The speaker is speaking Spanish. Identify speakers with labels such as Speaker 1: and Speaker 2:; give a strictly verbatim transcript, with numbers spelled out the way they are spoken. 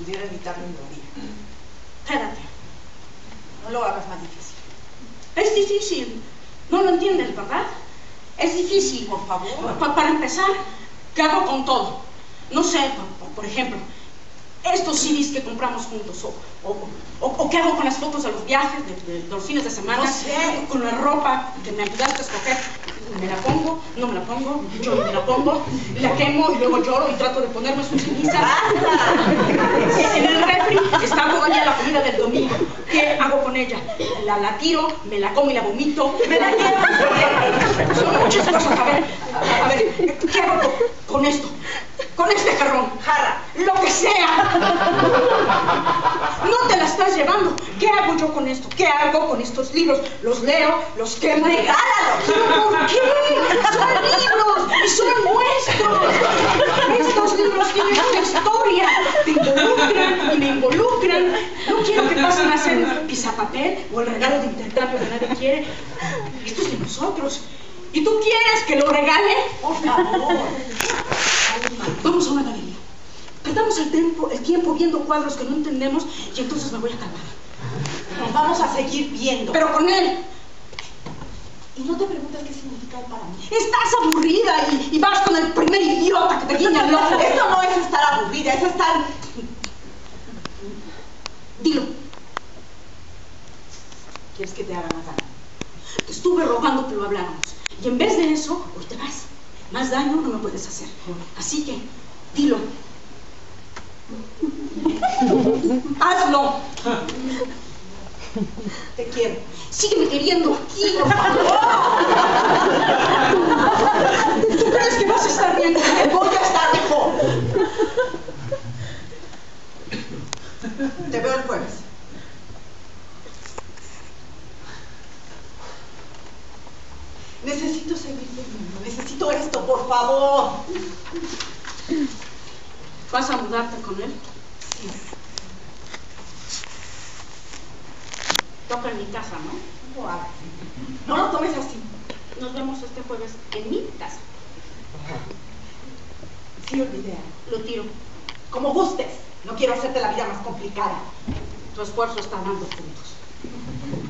Speaker 1: pudiera evitar mi morir.
Speaker 2: Espérate.
Speaker 1: No lo hagas más difícil.
Speaker 2: Es difícil. No lo entiendes, ¿verdad? Es difícil.
Speaker 1: Por favor.
Speaker 2: Pa para empezar, ¿qué hago con todo? No sé, por, por ejemplo, estos C Ds que compramos juntos, o, o, o, o qué hago con las fotos de los viajes, de, de, de los fines de semana,
Speaker 1: no sé.
Speaker 2: Con la ropa que me ayudaste a escoger, me la pongo, no me la pongo, yo me la pongo, la quemo y luego lloro y trato de ponerme sus cenizas. En el refri está todavía la comida del domingo. ¿Qué hago con ella? La, la tiro, me la como y la vomito, me la llevo. Son muchas cosas. A ver, a ver, ¿qué hago con, con esto? Con este jarrón, jarra, lo que sea. No te la estás llevando. ¿Qué hago yo con esto? ¿Qué hago con estos libros? Los leo, los quemo.
Speaker 1: ¡Regálalos!
Speaker 2: ¿Por qué? Son libros y son nuestros. Estos libros tienen una historia. Te involucran y me involucran. No quiero que pasen a ser un pisapapel o el regalo de intercambio que nadie quiere. Esto es de nosotros. ¿Y tú quieres que lo regale?
Speaker 1: Por favor.
Speaker 2: Vamos a una galería. Perdamos el tiempo, el tiempo viendo cuadros que no entendemos y entonces me voy a calmar.
Speaker 1: Nos vamos a seguir viendo.
Speaker 2: Pero con él.
Speaker 1: Y no te preguntas qué significa él para mí.
Speaker 2: Estás aburrida y, y vas con el primer idiota que te guiña el ojo.
Speaker 1: Esto no es estar aburrida, es estar...
Speaker 2: Dilo.
Speaker 1: ¿Quieres que te haga más daño?
Speaker 2: Te estuve rogando que lo habláramos. Y en vez de eso, hoy te vas. Más daño no me puedes hacer. Así que, dilo. Hazlo.
Speaker 1: Te quiero.
Speaker 2: Sígueme queriendo aquí, por favor. ¿Tú crees que vas a estar bien?
Speaker 1: Que voy a estar mejor. Te veo el jueves. Necesito seguir viviendo. Necesito esto, por favor.
Speaker 2: ¿Vas a mudarte con él?
Speaker 1: Sí.
Speaker 2: Toca en mi casa, ¿no?
Speaker 1: No lo hagas. No lo tomes así.
Speaker 2: Nos vemos este jueves en mi casa.
Speaker 1: Sí, olvidé.
Speaker 2: Lo tiro.
Speaker 1: Como gustes. No quiero hacerte la vida más complicada.
Speaker 2: Tu esfuerzo está dando frutos.